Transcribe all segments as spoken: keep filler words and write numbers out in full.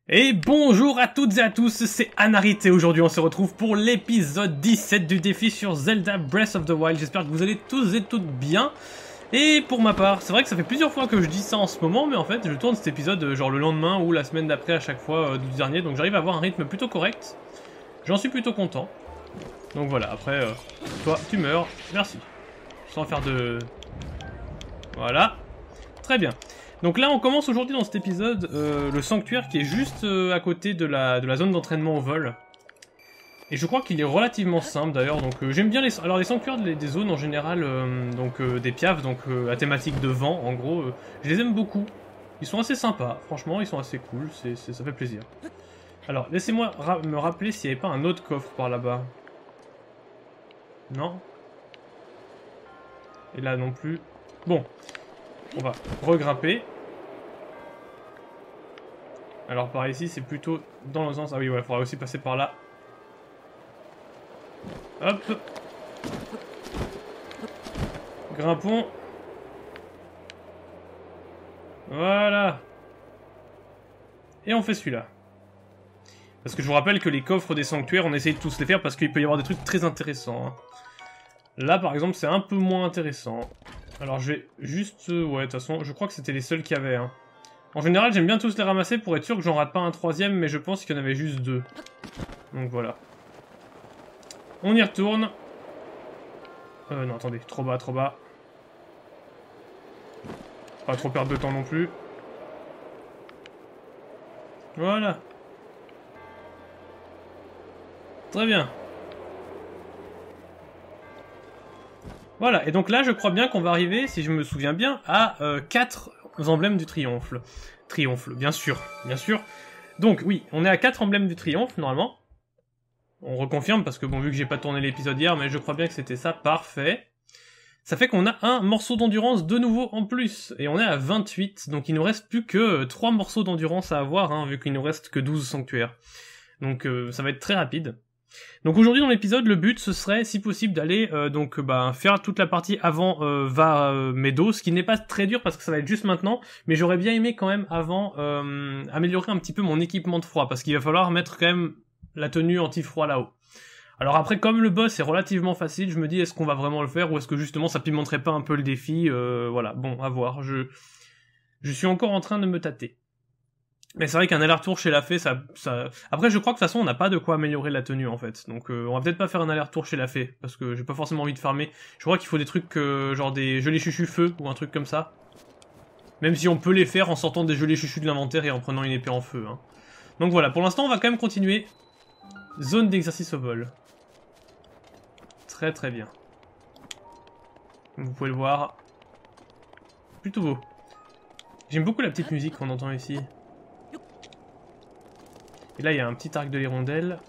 Et bonjour à toutes et à tous, c'est Anarit et aujourd'hui on se retrouve pour l'épisode dix-sept du défi sur Zelda Breath of the Wild. J'espère que vous allez tous et toutes bien. Et pour ma part, c'est vrai que ça fait plusieurs fois que je dis ça en ce moment, mais en fait je tourne cet épisode genre le lendemain ou la semaine d'après à chaque fois euh, du dernier, donc j'arrive à avoir un rythme plutôt correct. J'en suis plutôt content. Donc voilà, après, euh, toi tu meurs, merci. Sans faire de... Voilà. Très bien. Donc là, on commence aujourd'hui dans cet épisode euh, le sanctuaire qui est juste euh, à côté de la, de la zone d'entraînement au vol. Et je crois qu'il est relativement simple d'ailleurs, donc euh, j'aime bien les... Alors les sanctuaires des, des zones en général, euh, donc euh, des piafs, donc euh, la thématique de vent, en gros, euh, je les aime beaucoup. Ils sont assez sympas, franchement, ils sont assez cool, c'est, c'est, ça fait plaisir. Alors, laissez-moi ra me rappeler s'il n'y avait pas un autre coffre par là-bas. Non? Et là non plus. Bon. On va regrimper. Alors par ici c'est plutôt dans le sens... Ah oui ouais, il faudra aussi passer par là. Hop. Grimpons. Voilà. Et on fait celui-là. Parce que je vous rappelle que les coffres des sanctuaires, on essaye de tous les faire parce qu'il peut y avoir des trucs très intéressants. Hein. Là par exemple c'est un peu moins intéressant. Alors je vais juste... Euh, ouais, de toute façon, je crois que c'était les seuls qu'il y avait. Hein. En général, j'aime bien tous les ramasser pour être sûr que j'en rate pas un troisième, mais je pense qu'il y en avait juste deux. Donc voilà. On y retourne. Euh, non, attendez, trop bas, trop bas. Pas trop perdre de temps non plus. Voilà. Très bien. Voilà, et donc là, je crois bien qu'on va arriver, si je me souviens bien, à euh, quatre emblèmes du triomphe. Triomphe, bien sûr, bien sûr. Donc oui, on est à quatre emblèmes du triomphe, normalement. On reconfirme, parce que bon, vu que j'ai pas tourné l'épisode hier, mais je crois bien que c'était ça, parfait. Ça fait qu'on a un morceau d'endurance de nouveau en plus, et on est à vingt-huit, donc il nous reste plus que trois morceaux d'endurance à avoir, hein, vu qu'il nous reste que douze sanctuaires. Donc euh, ça va être très rapide. Donc aujourd'hui dans l'épisode, le but ce serait si possible d'aller euh, donc bah, faire toute la partie avant euh, Va euh, Meadow, ce qui n'est pas très dur parce que ça va être juste maintenant, mais j'aurais bien aimé quand même avant euh, améliorer un petit peu mon équipement de froid, parce qu'il va falloir mettre quand même la tenue anti-froid là-haut. Alors après, comme le boss est relativement facile, je me dis est-ce qu'on va vraiment le faire ou est-ce que justement ça pimenterait pas un peu le défi, euh, voilà, bon, à voir, je, je suis encore en train de me tâter. Mais c'est vrai qu'un aller-retour chez la fée, ça, ça... Après, je crois que de toute façon, on n'a pas de quoi améliorer la tenue, en fait. Donc, euh, on va peut-être pas faire un aller-retour chez la fée, parce que j'ai pas forcément envie de farmer. Je crois qu'il faut des trucs, euh, genre des gelées chuchus feu, ou un truc comme ça. Même si on peut les faire en sortant des gelées chuchus de l'inventaire et en prenant une épée en feu. Hein. Donc voilà, pour l'instant, on va quand même continuer. Zone d'exercice au vol. Très très bien. Vous pouvez le voir. Plutôt beau. J'aime beaucoup la petite musique qu'on entend ici. Et là, il y a un petit arc de l'hirondelle.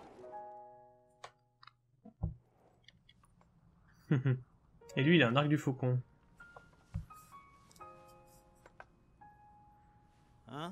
Et lui, il a un arc du faucon. Hein?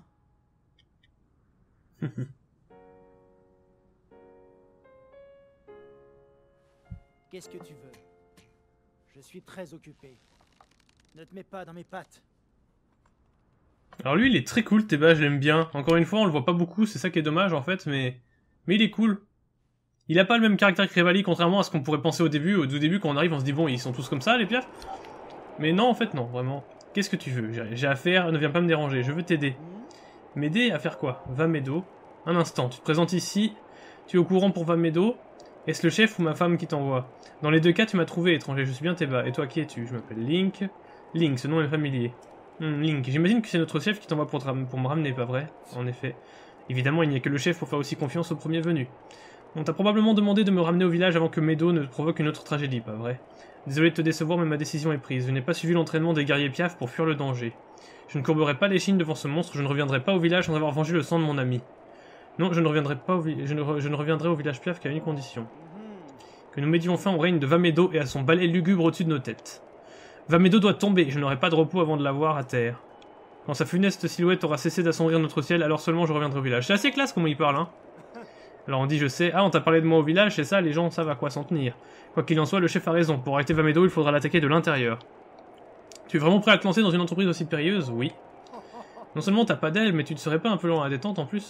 Qu'est-ce que tu veux? Je suis très occupé. Ne te mets pas dans mes pattes. Alors lui, il est très cool, Teba, je l'aime bien. Encore une fois, on le voit pas beaucoup, c'est ça qui est dommage en fait, mais... Mais il est cool. Il a pas le même caractère que Revali, contrairement à ce qu'on pourrait penser au début. Au tout début, quand on arrive, on se dit, bon, ils sont tous comme ça, les piafs. Mais non, en fait, non, vraiment. Qu'est-ce que tu veux? J'ai affaire, ne viens pas me déranger, je veux t'aider. M'aider à faire quoi? Va Meadow. Un instant, tu te présentes ici, tu es au courant pour Va Meadow. Est-ce le chef ou ma femme qui t'envoie? Dans les deux cas, tu m'as trouvé, étranger, je suis bien Teba. Et toi, qui es-tu? Je m'appelle Link. Link, ce nom est familier. Hmm, Link, j'imagine que c'est notre chef qui t'envoie pour, pour me ramener, pas vrai? En effet. Évidemment, il n'y a que le chef pour faire aussi confiance au premier venu. On t'a probablement demandé de me ramener au village avant que Meadow ne provoque une autre tragédie, pas vrai? Désolé de te décevoir, mais ma décision est prise. Je n'ai pas suivi l'entraînement des guerriers piafs pour fuir le danger. Je ne courberai pas l'échine devant ce monstre, je ne reviendrai pas au village sans avoir vengé le sang de mon ami. Non, je ne reviendrai pas au je, ne re je ne reviendrai au village piaf qu'à une condition. Que nous mettions fin au règne de Va Meadow et à son balai lugubre au-dessus de nos têtes. Va Meadow doit tomber, je n'aurai pas de repos avant de la voir à terre. Quand sa funeste silhouette aura cessé d'assombrir notre ciel, alors seulement je reviendrai au village. C'est assez classe comment il parle, hein. Alors on dit, je sais, ah on t'a parlé de moi au village, c'est ça, les gens savent à quoi s'en tenir. Quoi qu'il en soit, le chef a raison, pour arrêter Va Meadow, il faudra l'attaquer de l'intérieur. Tu es vraiment prêt à te lancer dans une entreprise aussi périlleuse? Oui. Non seulement t'as pas d'aile, mais tu ne serais pas un peu lent à la détente en plus.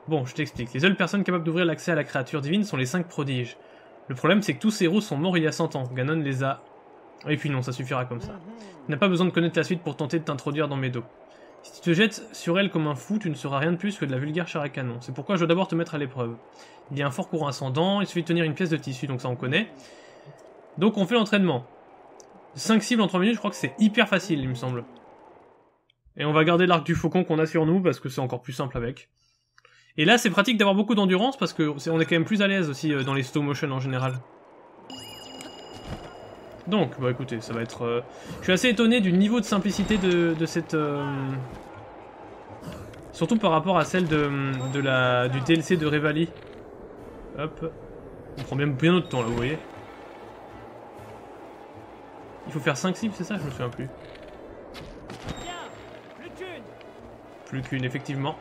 Bon, je t'explique. Les seules personnes capables d'ouvrir l'accès à la créature divine sont les cinq prodiges. Le problème, c'est que tous ces héros sont morts il y a cent ans. Ganon les a... Et puis non, ça suffira comme ça. Tu n'as pas besoin de connaître la suite pour tenter de t'introduire dans mes dos. Si tu te jettes sur elle comme un fou, tu ne seras rien de plus que de la vulgaire chair à canon. C'est pourquoi je dois d'abord te mettre à l'épreuve. Il y a un fort courant ascendant, il suffit de tenir une pièce de tissu, donc ça on connaît. Donc on fait l'entraînement. cinq cibles en trois minutes, je crois que c'est hyper facile, il me semble. Et on va garder l'arc du faucon qu'on a sur nous, parce que c'est encore plus simple avec. Et là, c'est pratique d'avoir beaucoup d'endurance, parce que est, on est quand même plus à l'aise aussi euh, dans les stop motion en général. Donc, bah écoutez, ça va être... Euh... Je suis assez étonné du niveau de simplicité de, de cette... Euh... Surtout par rapport à celle de, de la, du D L C de Revali. Hop. On prend bien, bien notre temps là, vous voyez. Il faut faire cinq cibles, c'est ça? Je me souviens plus. Plus qu'une, effectivement.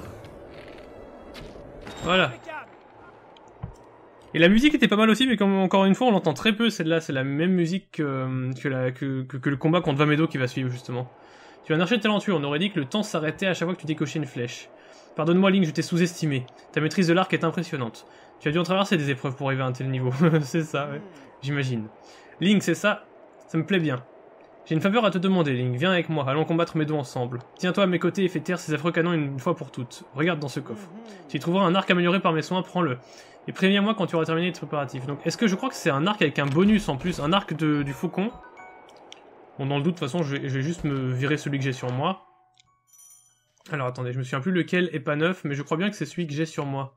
Voilà. Et la musique était pas mal aussi, mais comme encore une fois on l'entend très peu, celle-là, c'est la même musique que, que, la, que, que, que le combat contre Vamedo qui va suivre justement. Tu es un archer talentueux, on aurait dit que le temps s'arrêtait à chaque fois que tu décochais une flèche. Pardonne-moi Link, je t'ai sous-estimé. Ta maîtrise de l'arc est impressionnante. Tu as dû en traverser des épreuves pour arriver à un tel niveau. C'est ça, ouais. J'imagine. Link, c'est ça? Ça me plaît bien. J'ai une faveur à te demander, Link. Viens avec moi, allons combattre Medo ensemble. Tiens-toi à mes côtés et fais taire ces affreux canons une fois pour toutes. Regarde dans ce coffre. Tu y trouveras un arc amélioré par mes soins, prends-le. Et préviens-moi quand tu auras terminé tes préparatifs. Donc, est-ce que je crois que c'est un arc avec un bonus en plus? Un arc de, du faucon? Bon, dans le doute, de toute façon, je vais, je vais juste me virer celui que j'ai sur moi. Alors, attendez, je me souviens plus lequel est pas neuf, mais je crois bien que c'est celui que j'ai sur moi.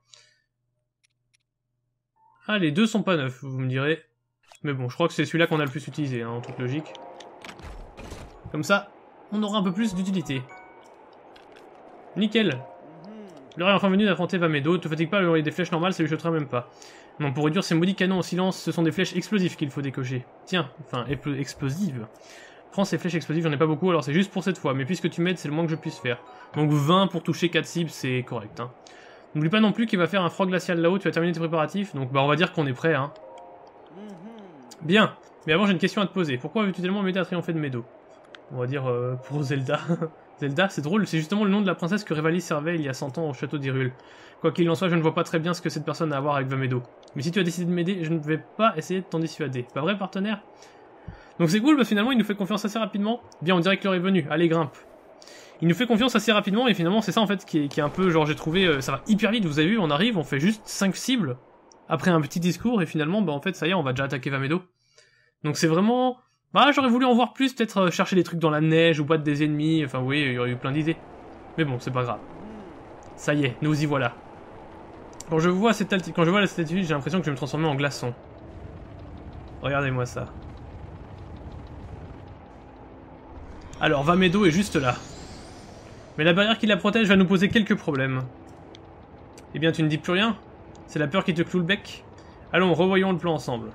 Ah, les deux sont pas neufs, vous me direz. Mais bon, je crois que c'est celui-là qu'on a le plus utilisé, hein, en toute logique. Comme ça, on aura un peu plus d'utilité. Nickel. L'heure est enfin venue d'affronter Vamedo. Te fatigue pas, il y des flèches normales, ça lui jettera même pas. Non, pour réduire ces maudits canons en silence, ce sont des flèches explosives qu'il faut décocher. Tiens, enfin, explosives. Prends ces flèches explosives, j'en ai pas beaucoup, alors c'est juste pour cette fois. Mais puisque tu m'aides, c'est le moins que je puisse faire. Donc vingt pour toucher quatre cibles, c'est correct. Hein. N'oublie pas non plus qu'il va faire un froid glacial là-haut, tu vas terminer tes préparatifs. Donc bah on va dire qu'on est prêt. Hein. Bien. Mais avant, j'ai une question à te poser. Pourquoi veux-tu tellement m'aider à triompher de Medo? On va dire euh, pour Zelda. Zelda, c'est drôle, c'est justement le nom de la princesse que Revali servait il y a cent ans au château d'Hyrule. Quoi qu'il en soit, je ne vois pas très bien ce que cette personne a à voir avec Vamedo. Mais si tu as décidé de m'aider, je ne vais pas essayer de t'en dissuader. Pas vrai, partenaire? Donc c'est cool, parce que finalement, il nous fait confiance assez rapidement. Bien, on dirait que l'heure est venue. Allez, grimpe. Il nous fait confiance assez rapidement, et finalement, c'est ça en fait qui est, qui est un peu, genre, j'ai trouvé, euh, ça va hyper vite, vous avez vu, on arrive, on fait juste cinq cibles, après un petit discours, et finalement, bah en fait, ça y est, on va déjà attaquer Vamedo. Donc c'est vraiment... Bah, j'aurais voulu en voir plus, peut-être euh, chercher des trucs dans la neige ou battre des ennemis, enfin oui, il y aurait eu plein d'idées. Mais bon, c'est pas grave. Ça y est, nous y voilà. Quand je vois cette altitude, quand je vois la statue, j'ai l'impression que je vais me transformer en glaçon. Regardez-moi ça. Alors, Vamedo est juste là. Mais la barrière qui la protège va nous poser quelques problèmes. Eh bien, tu ne dis plus rien? C'est la peur qui te cloue le bec? Allons, revoyons le plan ensemble.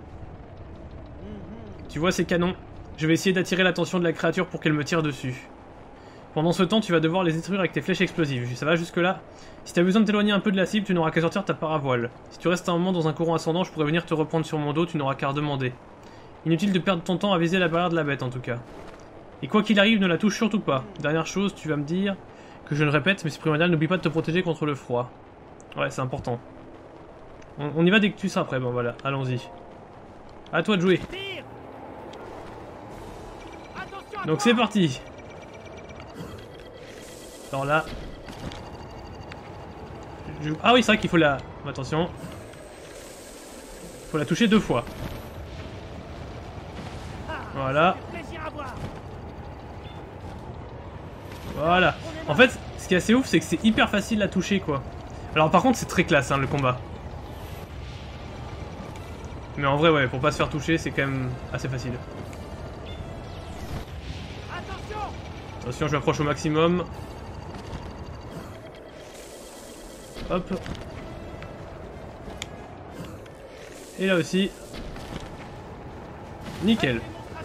Tu vois ces canons? Je vais essayer d'attirer l'attention de la créature pour qu'elle me tire dessus. Pendant ce temps, tu vas devoir les détruire avec tes flèches explosives. Ça va jusque là? Si tu as besoin de t'éloigner un peu de la cible, tu n'auras qu'à sortir ta paravoile. Si tu restes un moment dans un courant ascendant, je pourrais venir te reprendre sur mon dos, tu n'auras qu'à redemander. Inutile de perdre ton temps à viser la barrière de la bête en tout cas. Et quoi qu'il arrive, ne la touche surtout pas. Dernière chose, tu vas me dire que je le répète, mais c'est primordial, n'oublie pas de te protéger contre le froid. Ouais, c'est important. On, on y va dès que tu seras prêt, bon voilà, allons-y. À toi de jouer. Donc c'est parti. Alors là... Je... Ah oui, c'est vrai qu'il faut la... Attention. Faut la toucher deux fois. Voilà. Voilà. En fait, ce qui est assez ouf, c'est que c'est hyper facile à toucher, quoi. Alors par contre, c'est très classe, hein, le combat. Mais en vrai, ouais, pour pas se faire toucher, c'est quand même assez facile. Attention, je m'approche au maximum. Hop. Et là aussi. Nickel.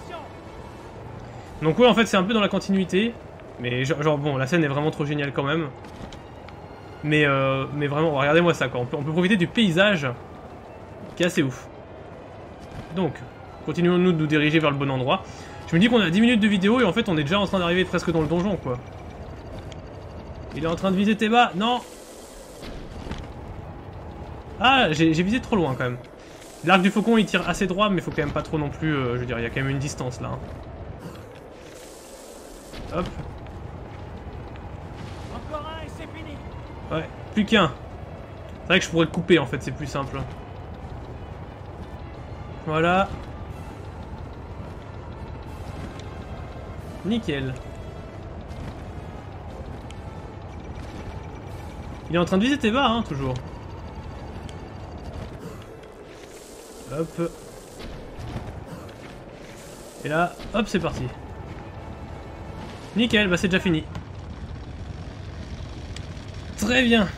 Donc ouais, en fait, c'est un peu dans la continuité. Mais genre, genre, bon, la scène est vraiment trop géniale quand même. Mais, euh, mais vraiment, regardez-moi ça, quoi. On peut, on peut profiter du paysage qui est assez ouf. Donc, continuons-nous de nous diriger vers le bon endroit. Je me dis qu'on a dix minutes de vidéo et en fait on est déjà en train d'arriver presque dans le donjon, quoi. Il est en train de viser tes bas, non. Ah, j'ai visé trop loin quand même. L'arc du faucon il tire assez droit, mais faut quand même pas trop non plus. Euh, je veux dire, il y a quand même une distance là. Hein. Hop. Encore un et c'est fini. Ouais, plus qu'un. C'est vrai que je pourrais le couper en fait, c'est plus simple. Voilà. Nickel. Il est en train de viser tes bas, hein, toujours. Hop. Et là, hop, c'est parti. Nickel, bah c'est déjà fini. Très bien.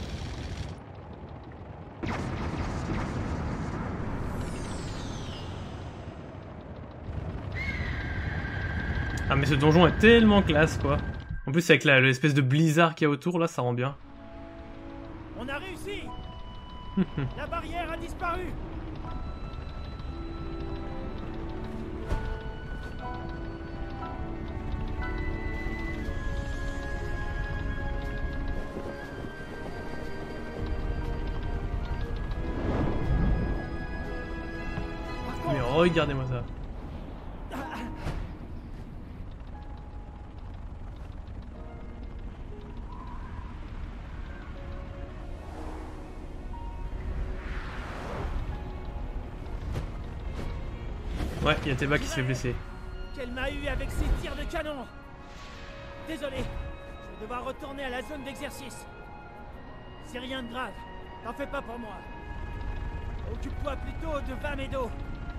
Ah mais ce donjon est tellement classe quoi. En plus avec l'espèce de blizzard qu'il y a autour là, ça rend bien. On a réussi. La barrière a disparu. Mais regardez-moi ça. Ouais, il y a Teba qui se fait blesser. Qu'elle m'a eu avec ses tirs de canon. Désolé, je vais devoir retourner à la zone d'exercice. C'est rien de grave, t'en fais pas pour moi. Occupe-toi plutôt de Vamedo.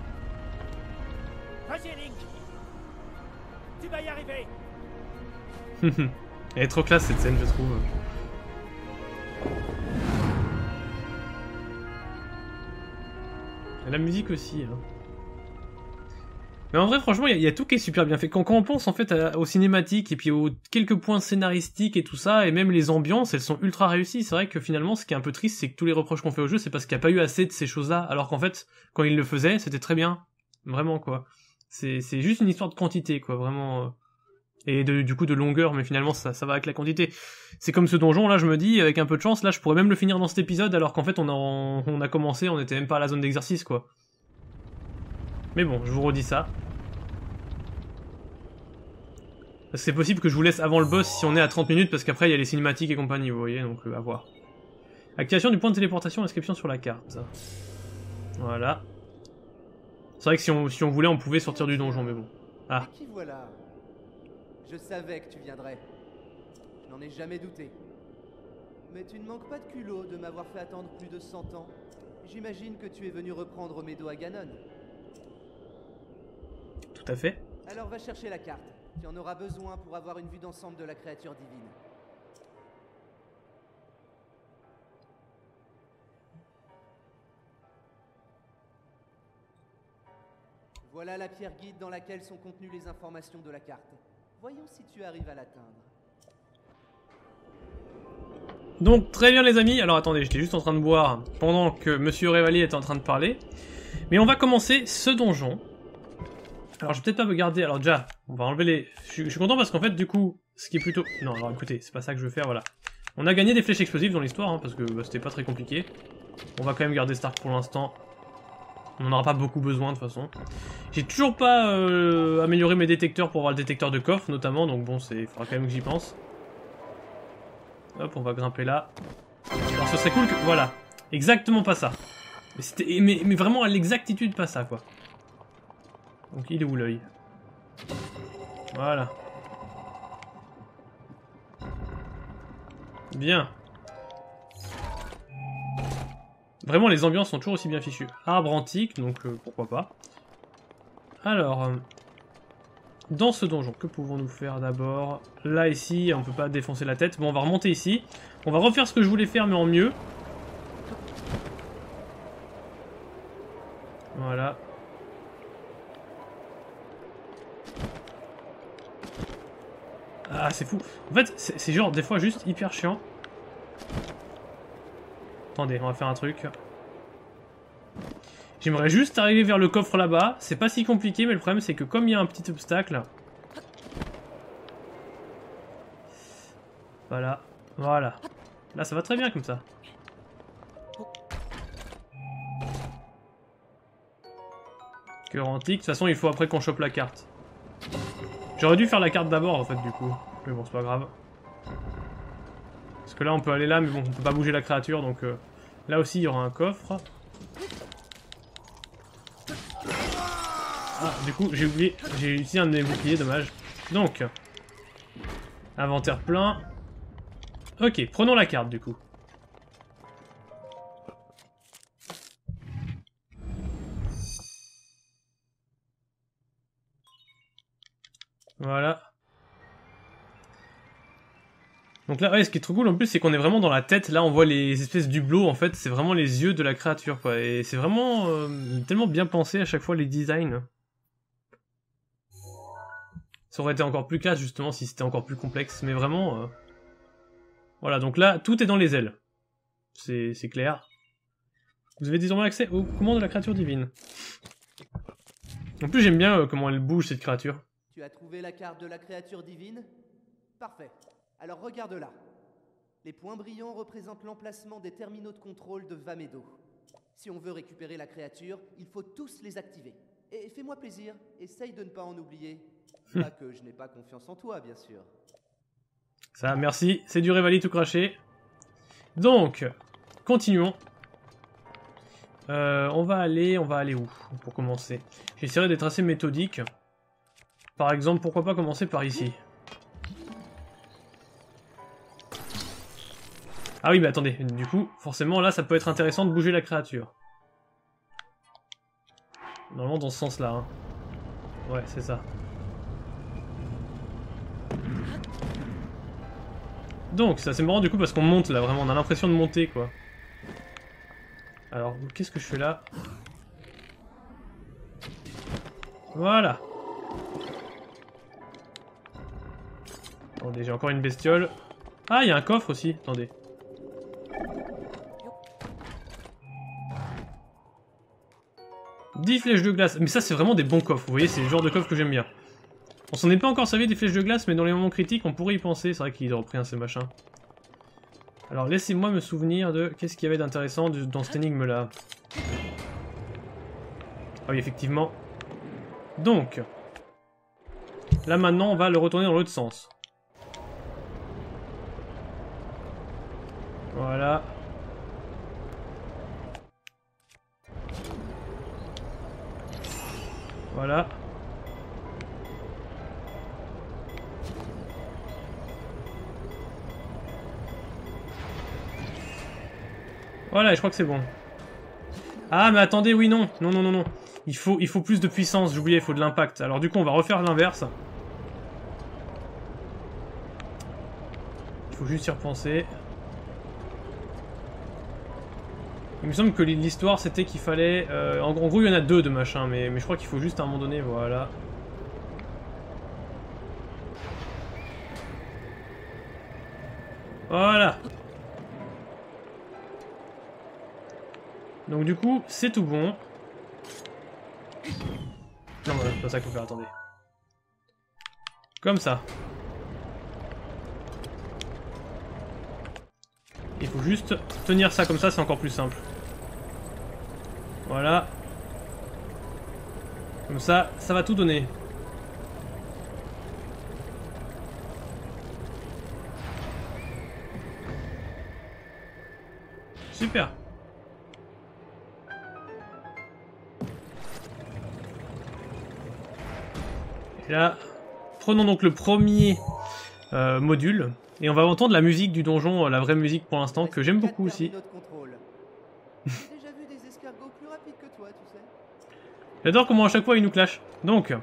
Vas-y Link, tu vas y arriver. Elle est trop classe cette scène je trouve. Et la musique aussi. Hein. Mais en vrai, franchement, il y, y a tout qui est super bien fait. Quand, quand on pense en fait à, aux cinématiques et puis aux quelques points scénaristiques et tout ça, et même les ambiances, elles sont ultra réussies. C'est vrai que finalement, ce qui est un peu triste, c'est que tous les reproches qu'on fait au jeu, c'est parce qu'il n'y a pas eu assez de ces choses-là. Alors qu'en fait, quand ils le faisaient, c'était très bien. Vraiment, quoi. C'est juste une histoire de quantité, quoi. Vraiment. Et de, du coup, de longueur, mais finalement, ça, ça va avec la quantité. C'est comme ce donjon, là, je me dis, avec un peu de chance, là, je pourrais même le finir dans cet épisode, alors qu'en fait, on a, on a commencé, on était même pas à la zone d'exercice, quoi. Mais bon, je vous redis ça. C'est possible que je vous laisse avant le boss si on est à trente minutes, parce qu'après il y a les cinématiques et compagnie, vous voyez, donc euh, à voir. Activation du point de téléportation, inscription sur la carte. Voilà. C'est vrai que si on, si on voulait, on pouvait sortir du donjon, mais bon. Ah. Et qui voilà? Je savais que tu viendrais. Je n'en ai jamais douté. Mais tu ne manques pas de culot de m'avoir fait attendre plus de cent ans. J'imagine que tu es venu reprendre Medo à Ganon. Tout à fait. Alors va chercher la carte. Tu en auras besoin pour avoir une vue d'ensemble de la créature divine. Voilà la pierre guide dans laquelle sont contenues les informations de la carte. Voyons si tu arrives à l'atteindre. Donc très bien les amis, alors attendez, j'étais juste en train de boire pendant que Monsieur Revalier était en train de parler. Mais on va commencer ce donjon. Alors je vais peut-être pas me garder, alors déjà, on va enlever les... Je suis, je suis content parce qu'en fait du coup, ce qui est plutôt... Non alors écoutez, c'est pas ça que je veux faire, voilà. On a gagné des flèches explosives dans l'histoire, hein, parce que bah, c'était pas très compliqué. On va quand même garder Stark pour l'instant. On n'en aura pas beaucoup besoin de toute façon. J'ai toujours pas euh, amélioré mes détecteurs pour avoir le détecteur de coffre notamment, donc bon, il faudra quand même que j'y pense. Hop, on va grimper là. Alors ce serait cool que... Voilà, exactement pas ça. Mais, c'était... mais, mais vraiment à l'exactitude pas ça, quoi. Donc il est où l'œil? Voilà. Bien. Vraiment les ambiances sont toujours aussi bien fichues. Arbre antique, donc euh, pourquoi pas. Alors, euh, dans ce donjon, que pouvons-nous faire d'abord? Là, ici, on peut pas défoncer la tête. Bon, on va remonter ici. On va refaire ce que je voulais faire, mais en mieux. Voilà. Ah, c'est fou. En fait, c'est genre des fois juste hyper chiant. Attendez, on va faire un truc. J'aimerais juste arriver vers le coffre là-bas. C'est pas si compliqué, mais le problème c'est que comme il y a un petit obstacle... Voilà. Voilà. Là, ça va très bien comme ça. Cœur antique. De toute façon, il faut après qu'on chope la carte. J'aurais dû faire la carte d'abord, en fait, du coup. Mais bon, c'est pas grave. Parce que là, on peut aller là, mais bon, on peut pas bouger la créature, donc... Euh, là aussi, il y aura un coffre. Ah, du coup, j'ai oublié. J'ai utilisé un de mes boucliers, dommage. Donc... Inventaire plein. Ok, prenons la carte, du coup. Voilà. Donc là, ouais, ce qui est trop cool en plus, c'est qu'on est vraiment dans la tête. Là, on voit les espèces d'hublots, en fait. C'est vraiment les yeux de la créature, quoi. Et c'est vraiment euh, tellement bien pensé à chaque fois, les designs. Ça aurait été encore plus classe, justement, si c'était encore plus complexe. Mais vraiment... Euh... Voilà, donc là, tout est dans les ailes. C'est clair. Vous avez désormais accès aux commandes de la créature divine. En plus, j'aime bien euh, comment elle bouge, cette créature. Tu as trouvé la carte de la créature divine? Parfait. Alors regarde-la. Les points brillants représentent l'emplacement des terminaux de contrôle de Vamedo. Si on veut récupérer la créature, il faut tous les activer. Et fais-moi plaisir, essaye de ne pas en oublier. Pas que je n'ai pas confiance en toi, bien sûr. Ça, merci. C'est du Revali tout craché. Donc, continuons. Euh, on va aller... On va aller où, pour commencer? J'essaierai d'être assez méthodique. Par exemple, pourquoi pas commencer par ici? Ah oui, mais attendez, du coup, forcément, là, ça peut être intéressant de bouger la créature. Normalement, dans ce sens-là. Hein. Ouais, c'est ça. Donc, c'est assez marrant, du coup, parce qu'on monte, là, vraiment, on a l'impression de monter, quoi. Alors, qu'est-ce que je fais là? Voilà. Attendez, j'ai encore une bestiole. Ah, il y a un coffre aussi, attendez. dix flèches de glace. Mais ça, c'est vraiment des bons coffres. Vous voyez, c'est le genre de coffre que j'aime bien. On s'en est pas encore servi des flèches de glace, mais dans les moments critiques, on pourrait y penser. C'est vrai qu'il a repris un ces machins. Alors, laissez-moi me souvenir de... Qu'est-ce qu'il y avait d'intéressant dans cette énigme-là? Ah oui, effectivement. Donc... Là, maintenant, on va le retourner dans l'autre sens. Voilà. Voilà. Voilà, je crois que c'est bon. Ah, mais attendez, oui, non. Non, non, non, non. Il faut, il faut plus de puissance, j'oubliais, il faut de l'impact. Alors du coup, on va refaire l'inverse. Il faut juste y repenser. Il me semble que l'histoire, c'était qu'il fallait... Euh, en, en gros, il y en a deux de machin, mais, mais je crois qu'il faut juste à un moment donné, voilà. Voilà. Donc du coup, c'est tout bon. Non, voilà, c'est pas ça qu'il faut faire, attendez. Comme ça. Il faut juste tenir ça comme ça, c'est encore plus simple. Voilà. Comme ça, ça va tout donner. Super. Et là, prenons donc le premier euh, module. Et on va entendre la musique du donjon, la vraie musique pour l'instant, que j'aime beaucoup aussi. J'adore comment à chaque fois il nous clash. Donc,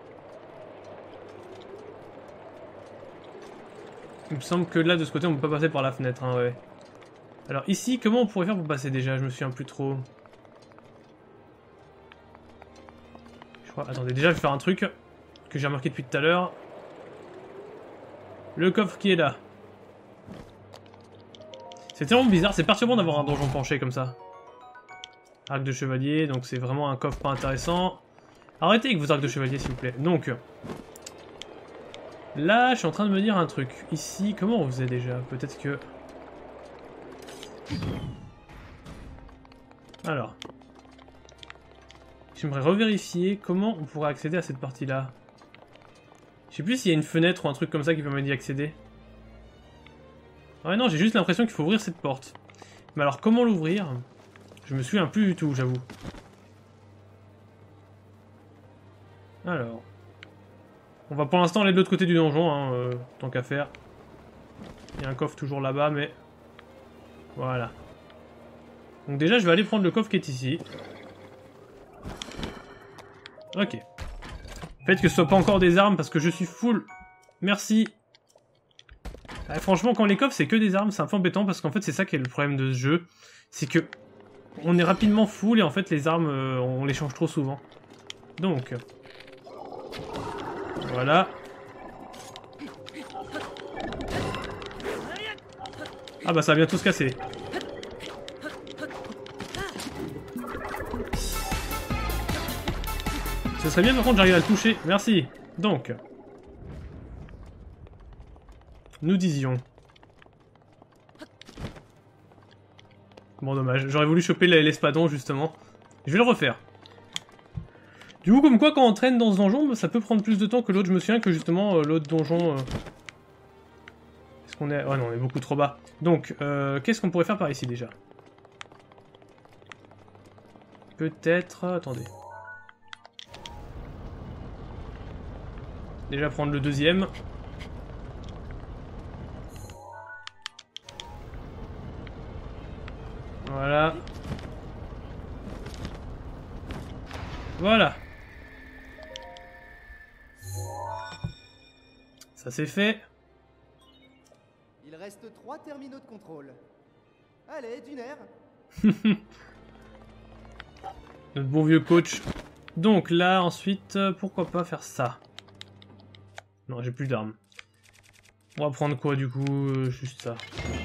il me semble que là de ce côté on peut pas passer par la fenêtre. Hein, ouais. Alors ici, comment on pourrait faire pour passer déjà? Je me souviens plus trop. Je crois. Attendez, déjà je vais faire un truc que j'ai remarqué depuis tout à l'heure. Le coffre qui est là. C'est tellement bizarre, c'est perturbant d'avoir un donjon penché comme ça. Arc de chevalier, donc c'est vraiment un coffre pas intéressant. Arrêtez avec vos arcs de chevalier s'il vous plaît. Donc, là je suis en train de me dire un truc. Ici, comment on faisait déjà? Peut-être que... Alors. J'aimerais revérifier comment on pourrait accéder à cette partie-là. Je sais plus s'il y a une fenêtre ou un truc comme ça qui permet d'y accéder. Ah ouais, non, j'ai juste l'impression qu'il faut ouvrir cette porte. Mais alors, comment l'ouvrir? Je me souviens plus du tout, j'avoue. Alors... On va pour l'instant aller de l'autre côté du donjon, hein, euh, tant qu'à faire. Il y a un coffre toujours là-bas, mais... Voilà. Donc déjà, je vais aller prendre le coffre qui est ici. Ok. Faites que ce soit pas encore des armes, parce que je suis full. Merci. Ah, franchement, quand les coffres, c'est que des armes, c'est un peu embêtant, parce qu'en fait, c'est ça qui est le problème de ce jeu. C'est que... On est rapidement full, et en fait, les armes, euh, on les change trop souvent. Donc... Voilà. Ah bah ça va bientôt se casser. Ce serait bien par contre j'arrive à le toucher. Merci. Donc. Nous disions. Bon dommage. J'aurais voulu choper l'espadon justement. Je vais le refaire. Du coup, comme quoi, quand on traîne dans ce donjon, ça peut prendre plus de temps que l'autre. Je me souviens que justement, euh, l'autre donjon... Euh... Est-ce qu'on est... Ouais, non, on est beaucoup trop bas. Donc, euh, qu'est-ce qu'on pourrait faire par ici, déjà? Peut-être... Attendez. Déjà prendre le deuxième. Voilà. Voilà. Ça c'est fait. Il reste trois terminaux de contrôle. Allez, d'une aire. Notre bon vieux coach. Donc là, ensuite, pourquoi pas faire ça? Non, j'ai plus d'armes. On va prendre quoi du coup? euh, Juste ça.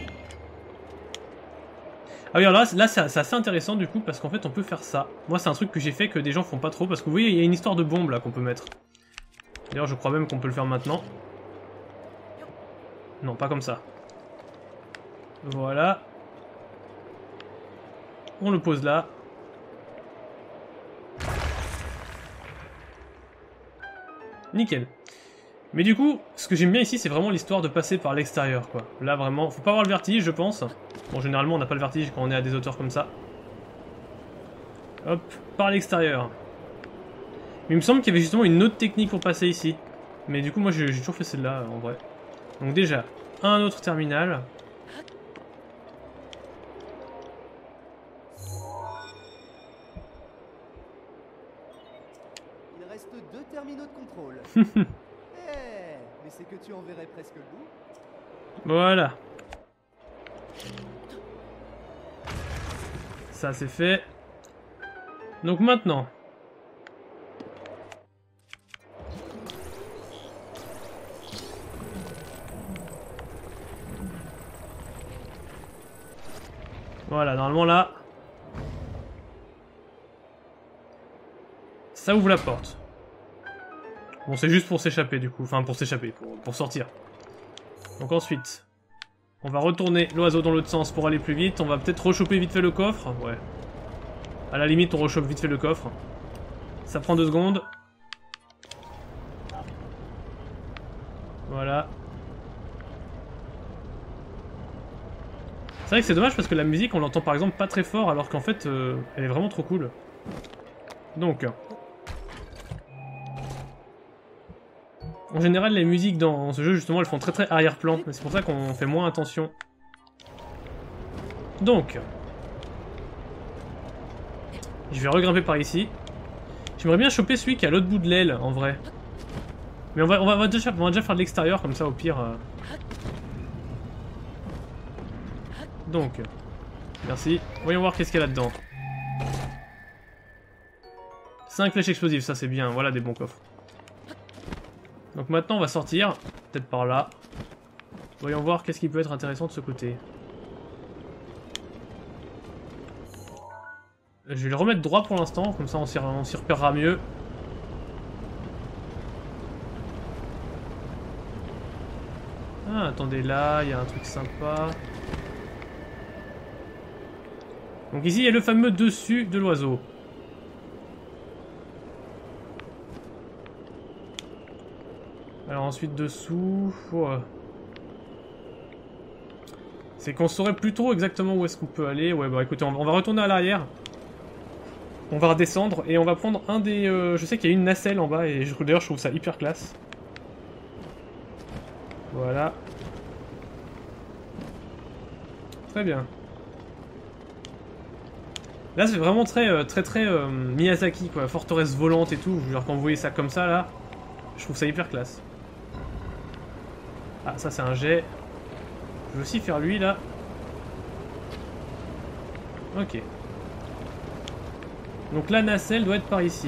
Ah oui, alors là, là c'est assez intéressant du coup, parce qu'en fait on peut faire ça. Moi c'est un truc que j'ai fait que des gens font pas trop, parce que vous voyez, il y a une histoire de bombe là qu'on peut mettre. D'ailleurs je crois même qu'on peut le faire maintenant. Non, pas comme ça. Voilà. On le pose là. Nickel. Mais du coup, ce que j'aime bien ici, c'est vraiment l'histoire de passer par l'extérieur, quoi. Là, vraiment, faut pas avoir le vertige, je pense. Bon, généralement, on n'a pas le vertige quand on est à des hauteurs comme ça. Hop, par l'extérieur. Mais il me semble qu'il y avait justement une autre technique pour passer ici. Mais du coup, moi, j'ai toujours fait celle-là, en vrai. Donc déjà, un autre terminal. Il reste deux terminaux de contrôle. Eh, mais c'est que tu en verrais presque le bout. Voilà. Ça, c'est fait. Donc maintenant... Voilà, normalement là... Ça ouvre la porte. Bon, c'est juste pour s'échapper du coup. Enfin, pour s'échapper, pour, pour sortir. Donc ensuite... On va retourner l'oiseau dans l'autre sens pour aller plus vite. On va peut-être rechoper vite fait le coffre. Ouais. À la limite, on rechope vite fait le coffre. Ça prend deux secondes. Voilà. C'est vrai que c'est dommage parce que la musique, on l'entend par exemple pas très fort, alors qu'en fait, euh, elle est vraiment trop cool. Donc... En général, les musiques dans ce jeu, justement, elles font très très arrière-plan. C'est pour ça qu'on fait moins attention. Donc... Je vais regrimper par ici. J'aimerais bien choper celui qui est à l'autre bout de l'aile, en vrai. Mais on va, on va, on va, déjà, on va déjà faire de l'extérieur, comme ça, au pire... Euh... Donc... Merci. Voyons voir qu'est-ce qu'il y a là-dedans. cinq flèches explosives, ça c'est bien. Voilà des bons coffres. Donc maintenant on va sortir, peut-être par là. Voyons voir qu'est-ce qui peut être intéressant de ce côté. Je vais le remettre droit pour l'instant, comme ça on s'y repérera mieux. Ah, attendez, là, il y a un truc sympa. Donc ici il y a le fameux dessus de l'oiseau. Alors ensuite dessous... Oh. C'est qu'on saurait plus trop exactement où est-ce qu'on peut aller. Ouais bah écoutez, on va retourner à l'arrière. On va redescendre et on va prendre un des... Euh, je sais qu'il y a une nacelle en bas et d'ailleurs je trouve ça hyper classe. Voilà. Très bien. Là c'est vraiment très très très euh, Miyazaki quoi, forteresse volante et tout. Genre quand vous voyez ça comme ça là, je trouve ça hyper classe. Ah ça c'est un jet. Je vais aussi faire lui là. Ok. Donc la nacelle doit être par ici.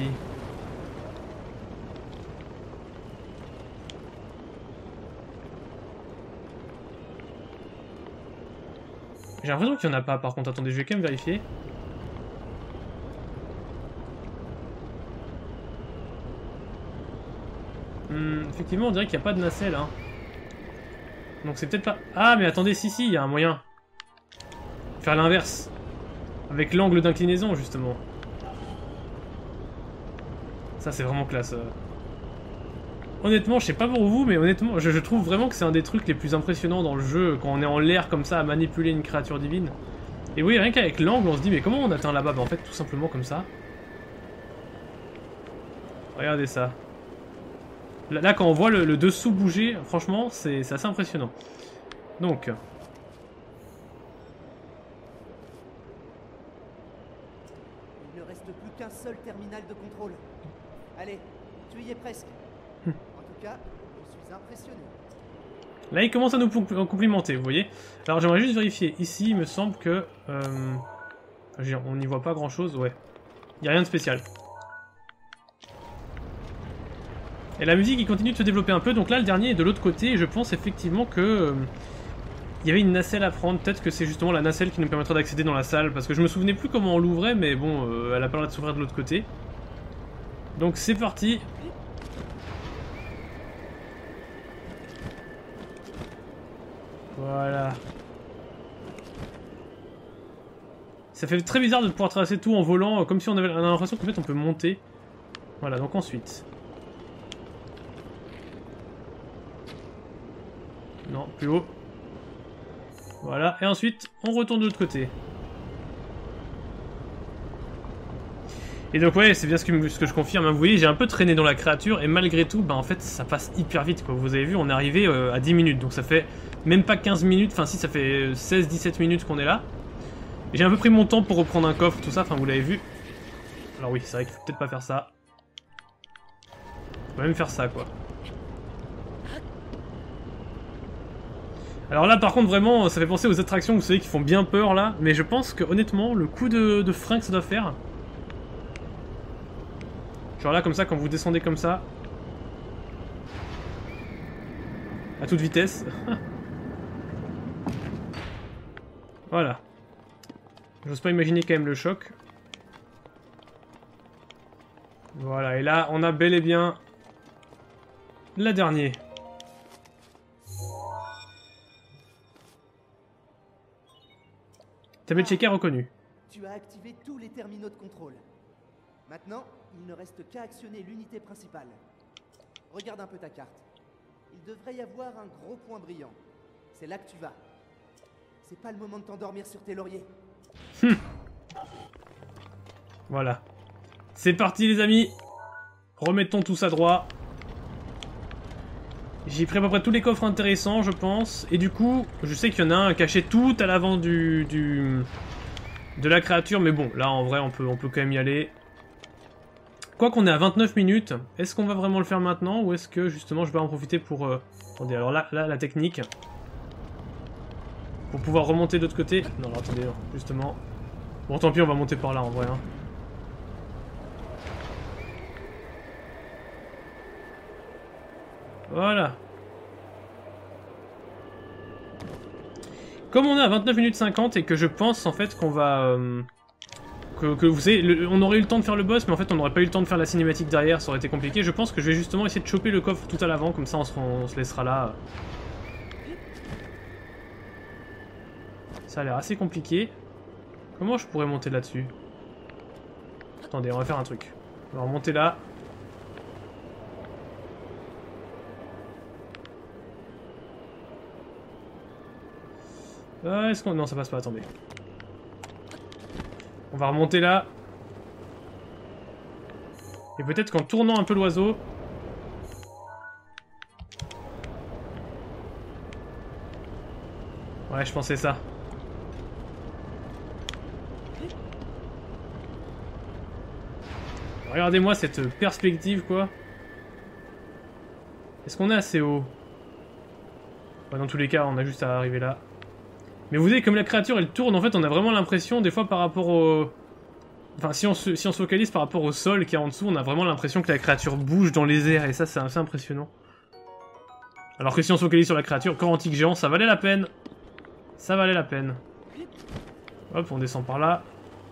J'ai l'impression qu'il n'y en a pas par contre. Attendez, je vais quand même vérifier. Hmm, effectivement, on dirait qu'il n'y a pas de nacelle. Hein. Donc c'est peut-être pas... Ah, mais attendez, si, si, il y a un moyen. Faire l'inverse. Avec l'angle d'inclinaison, justement. Ça, c'est vraiment classe. Honnêtement, je sais pas pour vous, mais honnêtement, je, je trouve vraiment que c'est un des trucs les plus impressionnants dans le jeu, quand on est en l'air comme ça à manipuler une créature divine. Et oui, rien qu'avec l'angle, on se dit, mais comment on atteint là-bas? Bah en fait, tout simplement comme ça. Regardez ça. Là, là quand on voit le, le dessous bouger, franchement, c'est assez impressionnant. Donc... Il ne reste plus qu'un seul terminal de contrôle. Allez, tu y es presque. En tout cas, je suis impressionné. Là, il commence à nous complimenter, vous voyez. Alors, j'aimerais juste vérifier. Ici, il me semble que... Euh, on n'y voit pas grand-chose, ouais. Il n'y a rien de spécial. Et la musique, il continue de se développer un peu. Donc là, le dernier est de l'autre côté. Et je pense effectivement que... Euh, il y avait une nacelle à prendre. Peut-être que c'est justement la nacelle qui nous permettra d'accéder dans la salle. Parce que je me souvenais plus comment on l'ouvrait. Mais bon, euh, elle a pas l'air de s'ouvrir de l'autre côté. Donc c'est parti. Voilà. Ça fait très bizarre de pouvoir traverser tout en volant, comme si on avait l'impression qu'en fait on peut monter. Voilà, donc ensuite. Non, plus haut. Voilà, et ensuite on retourne de l'autre côté. Et donc ouais, c'est bien ce que, ce que je confirme, hein. Vous voyez, j'ai un peu traîné dans la créature, et malgré tout, bah en fait, ça passe hyper vite, quoi. Vous avez vu, on est arrivé euh, à dix minutes, donc ça fait même pas quinze minutes, enfin si, ça fait seize dix-sept minutes qu'on est là. J'ai un peu pris mon temps pour reprendre un coffre, tout ça, enfin vous l'avez vu. Alors oui, c'est vrai qu'il faut peut-être pas faire ça. Faut même faire ça, quoi. Alors là, par contre, vraiment, ça fait penser aux attractions, vous savez, qui font bien peur, là, mais je pense que, honnêtement, le coup de, de frein que ça doit faire... Genre là, comme ça, quand vous descendez comme ça. À toute vitesse. Voilà. J'ose pas imaginer quand même le choc. Voilà, et là, on a bel et bien... la dernière. Tablet checker reconnu. Tu as activé tous les terminaux de contrôle. Maintenant, il ne reste qu'à actionner l'unité principale. Regarde un peu ta carte. Il devrait y avoir un gros point brillant. C'est là que tu vas. C'est pas le moment de t'endormir sur tes lauriers. Voilà. C'est parti les amis. Remettons tout ça droit. J'ai pris à peu près tous les coffres intéressants, je pense. Et du coup, je sais qu'il y en a un caché tout à l'avant du, du... de la créature. Mais bon, là en vrai, on peut, on peut quand même y aller. Quoi qu'on est à vingt-neuf minutes, est-ce qu'on va vraiment le faire maintenant ou est-ce que justement je vais en profiter pour... Euh... Attendez, alors là, là, la technique. Pour pouvoir remonter de l'autre côté. Non, alors, attendez, non, justement. Bon, tant pis, on va monter par là en vrai. Hein. Voilà. Comme on est à vingt-neuf minutes cinquante et que je pense en fait qu'on va... Euh... Que, que vous savez, le, on aurait eu le temps de faire le boss, mais en fait on n'aurait pas eu le temps de faire la cinématique derrière, ça aurait été compliqué. Je pense que je vais justement essayer de choper le coffre tout à l'avant, comme ça on se, on se laissera là. Ça a l'air assez compliqué. Comment je pourrais monter là-dessus? Attendez, on va faire un truc. On va remonter là. Euh, Est-ce qu'on... Non, ça passe pas, attendez. On va remonter là. Et peut-être qu'en tournant un peu l'oiseau... Ouais, je pensais ça. Regardez-moi cette perspective, quoi. Est-ce qu'on est assez haut? Ouais, dans tous les cas, on a juste à arriver là. Mais vous voyez, comme la créature, elle tourne, en fait, on a vraiment l'impression, des fois, par rapport au... Enfin, si on, se, si on se focalise par rapport au sol qui est en dessous, on a vraiment l'impression que la créature bouge dans les airs, et ça, c'est assez impressionnant. Alors que si on se focalise sur la créature, corps antique géant, ça valait la peine. Ça valait la peine. Hop, on descend par là.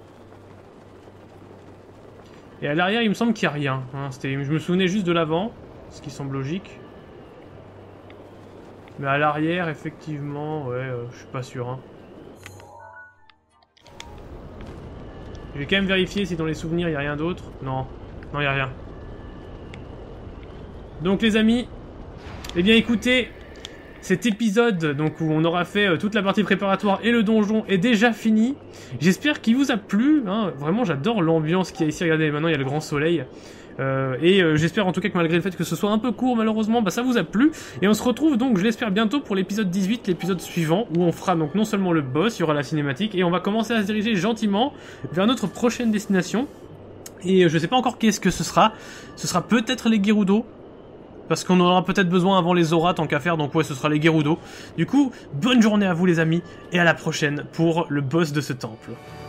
Et à l'arrière, il me semble qu'il n'y a rien. Hein. Je me souvenais juste de l'avant, ce qui semble logique. Mais à l'arrière, effectivement, ouais, euh, je suis pas sûr. Hein. Je vais quand même vérifier si dans les souvenirs, il n'y a rien d'autre. Non, non, il n'y a rien. Donc les amis, eh bien écoutez, cet épisode donc, où on aura fait euh, toute la partie préparatoire et le donjon est déjà fini. J'espère qu'il vous a plu. Hein. Vraiment, j'adore l'ambiance qu'il y a ici. Regardez, maintenant il y a le grand soleil. Euh, et euh, j'espère en tout cas que malgré le fait que ce soit un peu court malheureusement, bah, ça vous a plu. Et on se retrouve donc, je l'espère, bientôt pour l'épisode dix-huit, l'épisode suivant, où on fera donc non seulement le boss, il y aura la cinématique, et on va commencer à se diriger gentiment vers notre prochaine destination. Et euh, je sais pas encore qu'est-ce que ce sera. Ce sera peut-être les Gerudo. Parce qu'on en aura peut-être besoin avant les auras tant qu'à faire, donc ouais, ce sera les Gerudo. Du coup, bonne journée à vous les amis, et à la prochaine pour le boss de ce temple.